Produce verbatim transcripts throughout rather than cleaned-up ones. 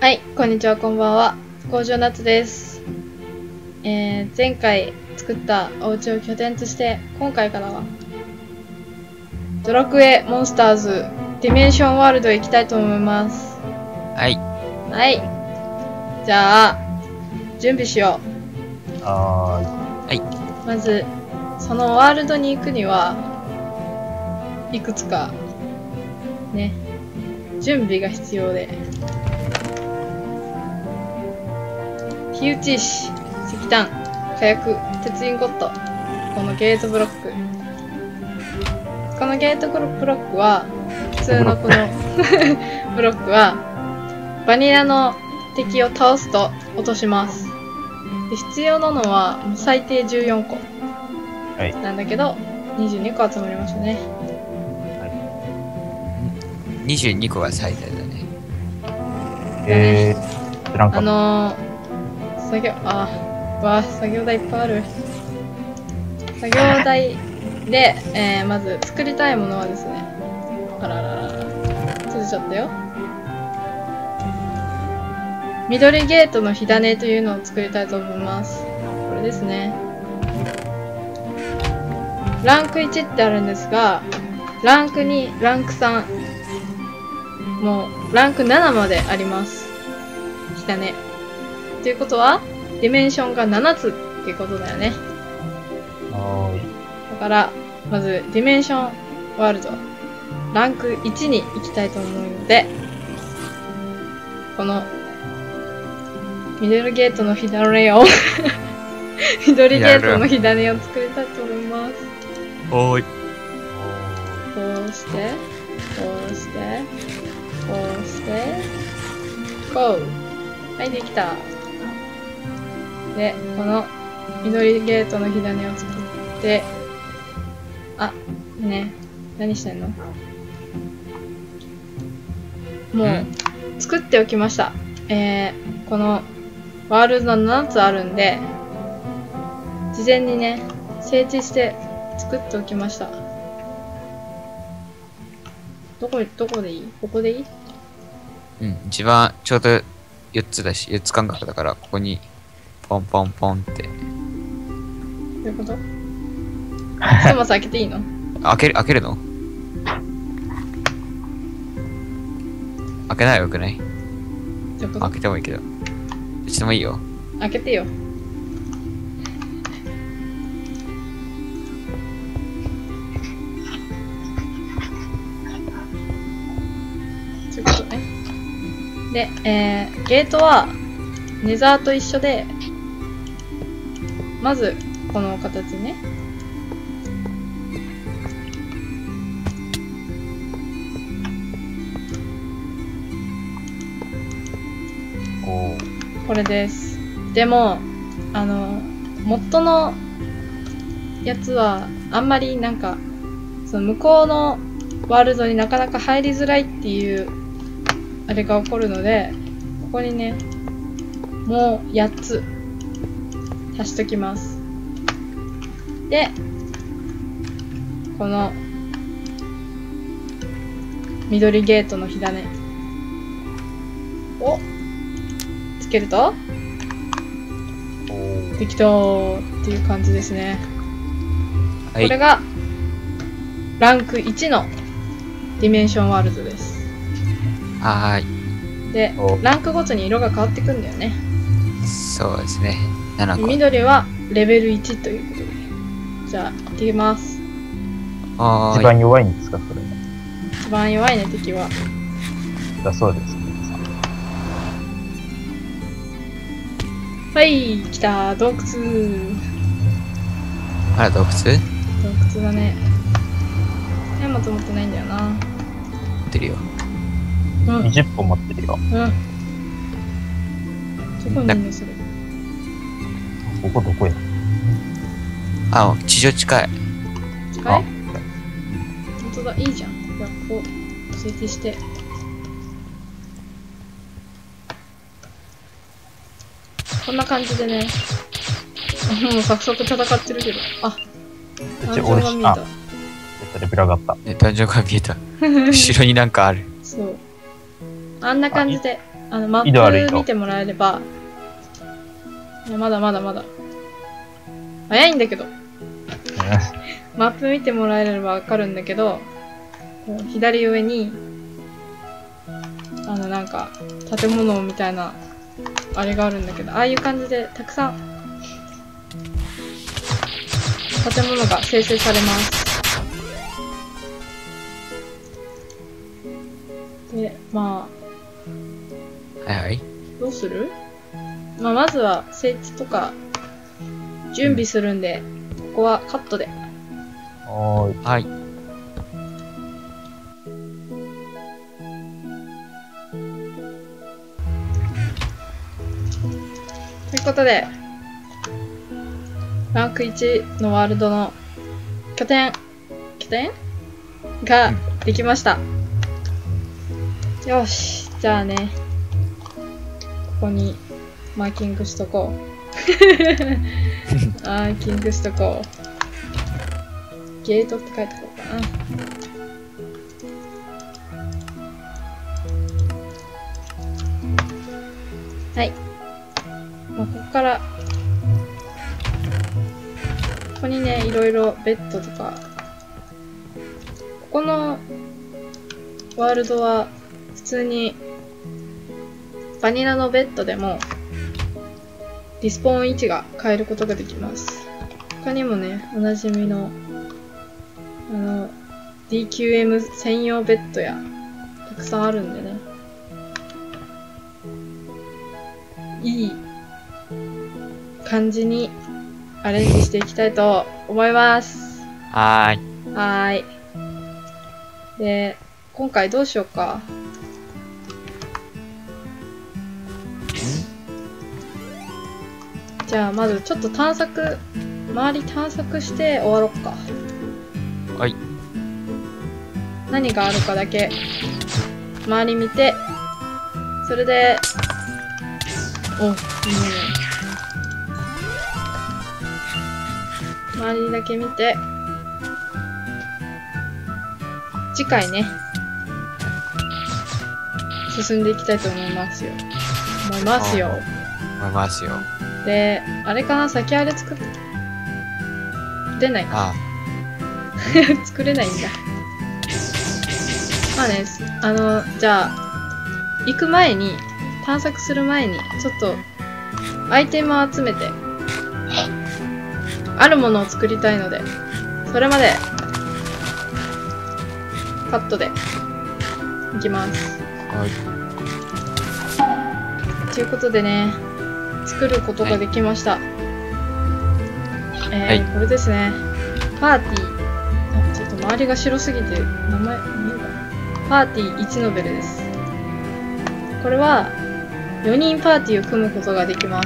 はい、こんにちは、こんばんは。工場夏です。えー、前回作ったお家を拠点として、今回からは、ドラクエモンスターズディメンションワールドへ行きたいと思います。 はい。 はい。じゃあ、準備しよう。はーい。 まず、そのワールドに行くには、いくつか、ね、準備が必要で。火打ち石、石炭、火薬、鉄インゴット。このゲートブロック。このゲートブロックは、普通のこのブロックは、バニラの敵を倒すと落とします。で、必要なのは最低じゅうよんこ。 はい。 なんだけど、にじゅうにこ集まりましたね。 はい。にじゅうにこが最大だね。 えー、知らんかった。 あのー、作業、あ、わあ、作業台いっぱいある。作業台で、えー、まず作りたいものはですね、あらららら、ついちゃったよ。緑ゲートの火種というのを作りたいと思います。これですね。ランクいちってあるんですが、ランクに、ランクさん、もう、ランクななまであります。火種。ということは、ディメンションがななつっていうことだよね。 はーい。 だから、まず、ディメンションワールド、ランクいちに行きたいと思うので、この、緑ゲートの火種を緑ゲートの火種を作りたいと思います。 おーい。 こうして、こうして、こうして、こう。はい、できた。で、この緑ゲートの火種を作って、あ、ね、何してんの？もう、作っておきました。えー、この、ワールドななつあるんで、事前にね、整地して作っておきました。どこ、どこでいい？ここでいい？ うん、一番ちょうどよっつだし、よっつ間隔だから、ここに、ポンポンポンって。 どういうこと？ひとまず開けていいの？ 開ける、開けるの？開けないよくない？ どういうこと？ 開けてもいいけど。してもいいよ。 開けてよ。そういうことね。で、えー、ゲートはネザーと一緒で、まずこの形ね。 おー。 これです。でも、あの、モッドのやつは、あんまりなんか、その向こうのワールドになかなか入りづらいっていう、あれが起こるので、ここにね、もうやっつ足しときます。で、この、緑ゲートの火種をつけると、できたーっていう感じですね。 はい。 これがランクいちのディメンションワールドです。 はーい。 で、ランクごとに色が変わってくんだよね。 そうですね。ななこ。 緑はレベルいちということで。じゃあ、行ってきます。 はーい。 一番弱いんですか、それ。 一番弱いね、敵は。 だそうですね。 はい、来た洞窟。 あら、洞窟？ 洞窟だね。ヤマト持ってないんだよな。 持ってるよ。 うん。 にじゅっぽん持ってるよ。 うん。どこにいんのそれ。 ここどこや？ あ、地上近い。 近い？本当だ、いいじゃん。じゃあ、ここ、設置して。こんな感じでね。もう早速戦ってるけど。あ、 うちダンジョンが見えた。 レベル上がった。 ね、ダンジョンが見えた。後ろになんかある。 そう。あんな感じであの、マ井戸ある井戸ップ見てもらえれば、いや、まだまだまだ。早いんだけど。マップ見てもらえればわかるんだけど、こう左上に、あの、なんか、建物みたいな、あれがあるんだけど、ああいう感じでたくさん、建物が生成されます。で、まはいはい。 あ、どうする？まあ、まずは、設置とか、準備するんで、ここはカットで。 はーい。 はい。 ということで、ランクいちのワールドの拠点、拠点ができました。よし、じゃあね、ここにマーキングしとこう。マーキングしとこう。ゲートって書いておこうかな。はい。もうここから、ここにね、いろいろベッドとか、ここのワールドは普通にバニラのベッドでもリスポーン位置が変えることができます。他にもね、おなじみのあの ディーキューエム 専用ベッドやたくさんあるんでね、いい感じにアレンジしていきたいと思います。 はーい。 はーい。で、今回どうしようか。じゃあまずちょっと探索、周り探索して終わろっか。 はい。 何があるかだけ周り見て、それで、お、いいね。周りだけ見て、次回ね、進んでいきたいと思いますよ。思いますよ。 思いますよ。 で、あれかな、先あれ作っ、出ないか。 あ作れないんだ。まあね、あの、じゃあ、行く前に、探索する前に、ちょっと、アイテムを集めて、あるものを作りたいので、それまで、カットで、いきます。 あ。はい。 ということでね、作ることができました。はい、えー、 はいこれですね。パーティー。あ、ちょっと周りが白すぎて、名前、見えるかな。パーティーいちノベルです。これは、よにんパーティーを組むことができます。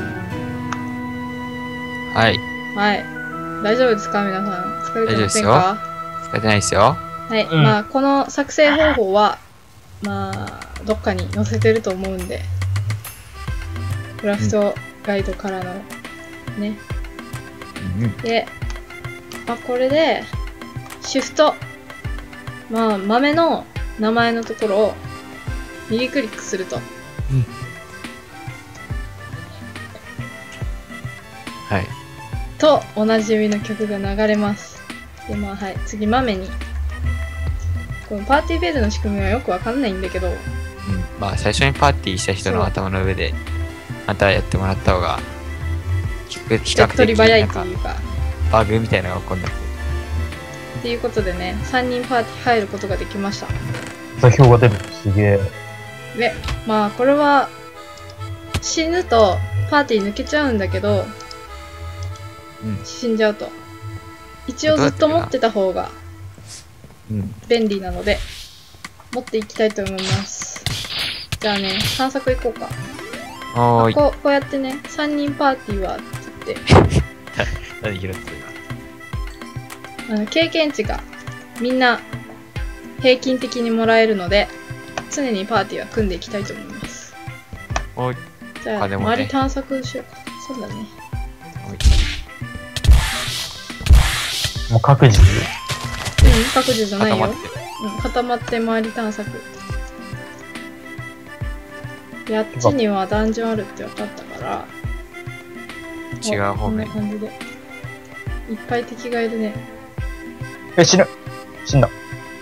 はい。 はい。大丈夫ですか皆さん。疲れてませんか？ 疲れてないですよ。 はい。 うんまあ、この作成方法は、まあ、どっかに載せてると思うんで、クラフトガイドからのね。 うん。 で、まあ、これで、シフト。まあ、豆の名前のところを右クリックすると。 はい。 と、おなじみの曲が流れます。で、まあ、はい。次、豆に。このパーティーフェーズの仕組みはよくわかんないんだけど、 うん。まあ、最初にパーティーした人の頭の上で、またやってもらった方が、比較比手っ較的取り早いなんかというか。 バグみたいなのが起こんなくて。 っていうことでね、さんにんパーティー入ることができました。 座標が出る。すげえ。 で、まあ、これは、死ぬとパーティー抜けちゃうんだけど、 うん。 死んじゃうと。一応ずっと持ってた方がうん。 便利なので、持っていきたいと思います。じゃあね、探索行こうか。 はーい。 こう、こうやってね、さんにんパーティーは、つって、 何拾ってるあの、経験値がみんな平均的にもらえるので、常にパーティーは組んでいきたいと思います。 な。はーい。 じゃあ、 あでもね周り探索しようか。そうだね。 はーい。 もう各自。 うん、各自じゃないよ。 固まってる。 うん、固まって周り探索。 やっちにはダンジョンあるって分かったから、 違う方面。 こんな感じで。いっぱい敵がいるね。 え、死ぬ。死んだ。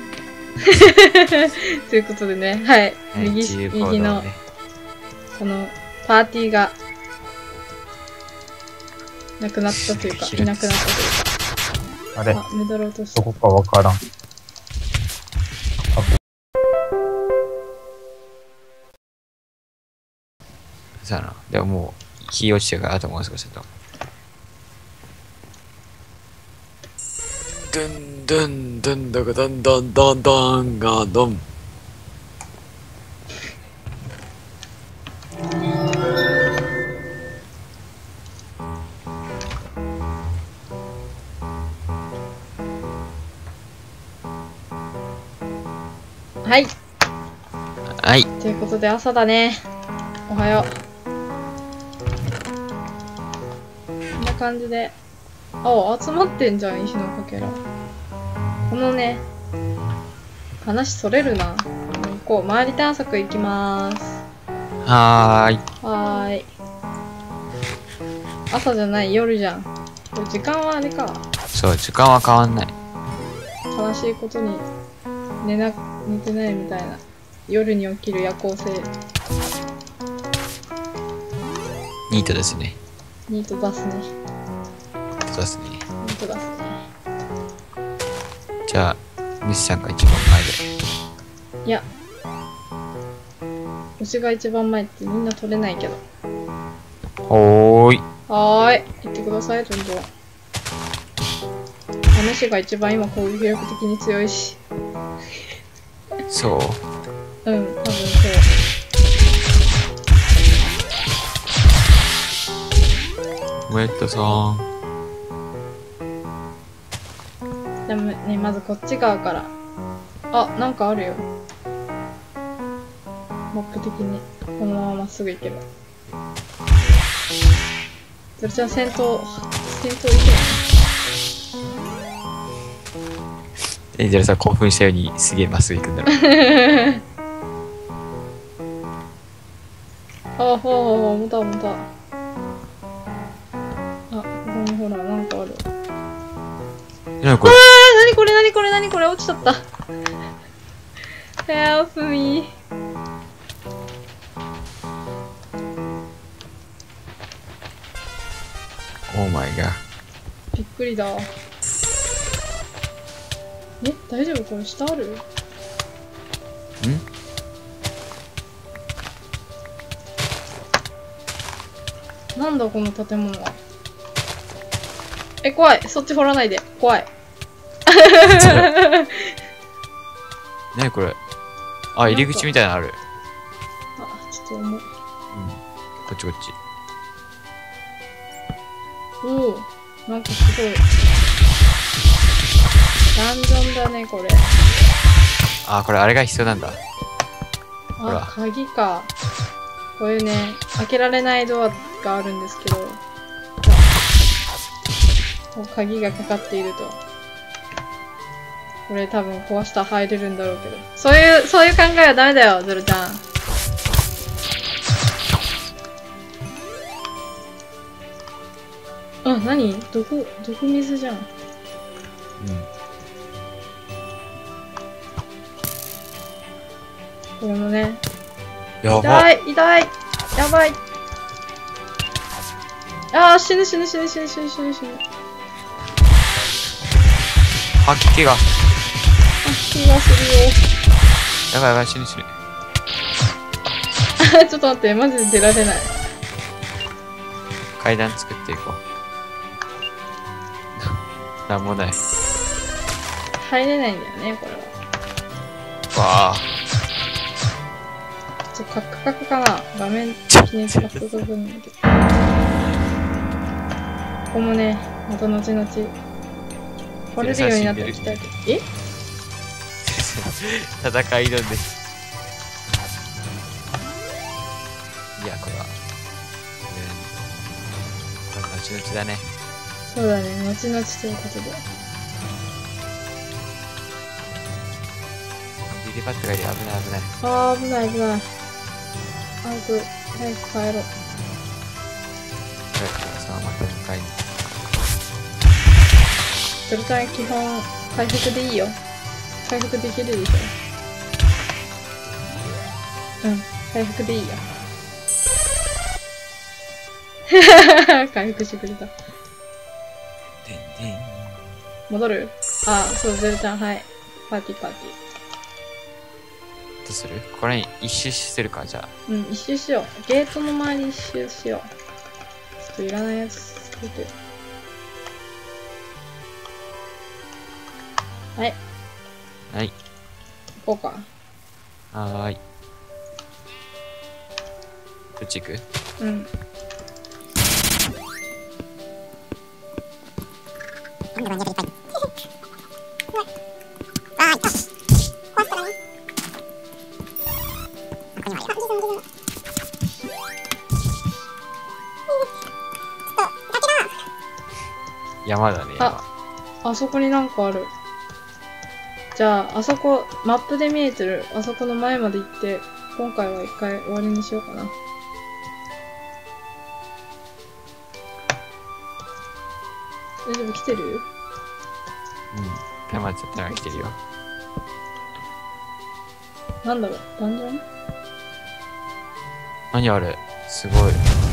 ということでね、はい。右、 自由行動右の、 ね。 この、パーティーが、なくなったというか、いなくなったというか。 あれ、 あ、メダル落とした。 どこかわからん。 そうやな。でももう、火落ちてからあともう少しだと。ドゥンドゥンドゥンドゥドンドンドンドンガドン。 はい。 はい。 ということで朝だね。おはよう。こんな感じで。あ、集まってんじゃん、石のかけら。このね、話それるな。行こう。周り探索行きまーす。 はーい。 はーい。朝じゃない、夜じゃん。これ時間はあれか。 そう、時間は変わんない。 悲しいことに寝な、寝てないみたいな。夜に起きる夜行性。 ニートですね。 ニート出すね。 そうですね。 ニート出すね。 じゃあ、西さんが一番前で。 いや。牛が一番前ってみんな取れないけど。 ほーい。 はーい。行ってください、どんどん。主が一番今攻撃力的に強いし。 そう。 うん、多分そう。 ウェットさん。 でもね、まずこっち側から。あ、なんかあるよ。マップ的に。このまままっすぐ行けば。それじゃあ戦闘、戦闘行けエンジェルさん興奮したようにすげえまっすぐ行くんだろう。 あ、ほうほうほう、重た重た。あ、ここにほら、なんかある。 なにこれ。 あー、なにこれなにこれなにこれ落ちちゃった。Help me. オーマイガー。 びっくりだ。え、大丈夫これ下ある？ んなんだこの建物は。え、怖い。そっち掘らないで。怖い。 なにこれ。あ、入り口みたいなのある。 あ、ちょっと重い。 うん。こっちこっち。 おお、なんかすごい。ダンジョンだね、これ。 あ、これあれが必要なんだ。ほらあ、鍵か。こういうね、開けられないドアがあるんですけど、もう鍵がかかっていると。これ多分壊したら入れるんだろうけど。そういう、そういう考えはダメだよ、ゾルちゃん。あ、なに？毒、毒水じゃん。 うん。 これもね。 やば。 痛い痛いやばい。あー、死ぬ死ぬ死ぬ死ぬ死ぬ死ぬ死ぬ。 吐き気が。 あ、気がすやばいやばい、死ぬ死ぬ。 るよ。ちょっと待って、マジで出られない。 階段作っていこう。なんもない。 入れないんだよね、これは。 わあ。 ちょっとカクカクかな。画面的にカクカクなんだけど。ここもね、また後々、掘れるようになっていきたいけど。え？ 戦い挑んで。いや、これは。これ、後々だね。 そうだね、後々ということで。 ビリバットがいる、危ない危ない。 あー、危ない危ない。 早く、早く帰ろう。 だからさ、またにかいに。 それとは基本、回復でいいよ。回復できるでしょ。うん、回復でいいよ。回復してくれた。 でんでん。 戻る？あ、そう、ゼロちゃん、はい。パーティーパーティどうする？これに一周するか、じゃあ。 ー。うん、一周しよう。ゲートの周り一周しよう。ちょっといらないやつ出てる。はい。 はい。 行こうか。 はーい。どっち行く？ うん。 山だね、山。 あそこになんかある。じゃあ、あそこ、マップで見えてる、あそこの前まで行って、今回は一回終わりにしようかな。大丈夫？来てる？ うん。山ちゃったら来てるよ。 なんだろう？ダンジョン？ 何あれ？すごい。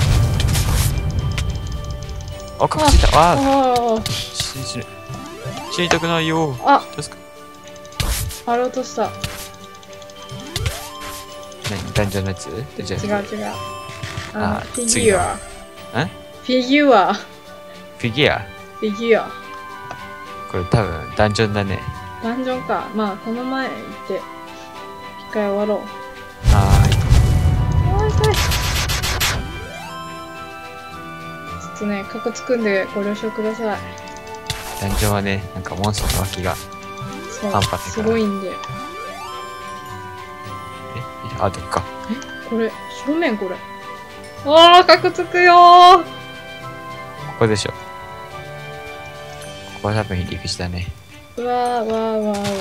あ、隠してた。ああ。 ああ、 死ぬ死ぬ。死にたくないよ。 あ、 助か。 あれ落とした。 何？ダンジョンのやつ？じゃ違う違う。あの、 あフィギュア。 ん？ フィギュア。 フィギュア？ フィギュア。 これ多分ダンジョンだね。 ダンジョンか。まあ、この前行って、一回終わろう。 はーい。 おいしい。ちょっとね、カッコつくんでご了承ください。 ダンジョンはね、なんかモンスターの脇が。 そう半端ないからすごいんで。 え、あ、どっか。 これ、正面これ。あー、カッコつくよー。 ここでしょ。ここは多分入り口だね。 うわー、わー、わー、わー、わー。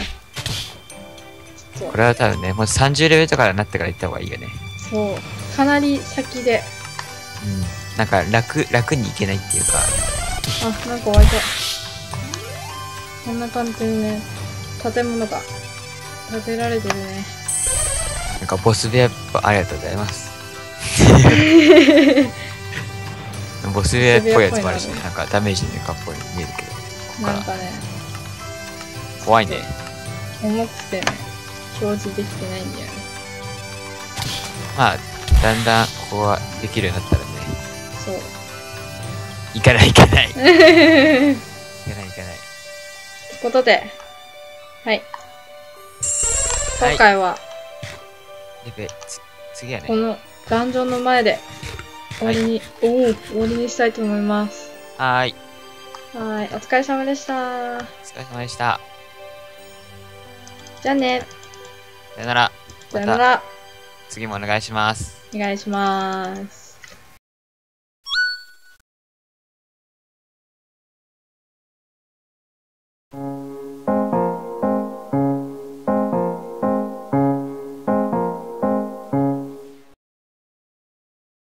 ちょっこれは多分ね、もうさんじゅうレベルとかになってから行った方がいいよね。 と、そう。かなり先で。 うん。なんか楽、楽に行けないっていうか。 あ、なんか湧いた。こんな感じでね、建物が建てられてるね。 なんかボス部屋、ありがとうございます。ボス部屋っぽいやつもあるしね。なんかダメージのかっぽい見えるけど。ここから。 なんかね、 怖いね。 重くてね、表示できてないんだよね。 まあ、だんだんここはできるようになったらね。 そう。 行かない行かない。行かない行かない。 ということで、はい。 はい今回は、 でべ、つ、次はねこ。のダンジョンの前で終わりに、おお、終わりにしたいと思います。 はーい。 はーい、お疲れ様でした。 お疲れ様でした。 じゃあね。 さよなら。 さよなら。 次もお願いします。 お願いします。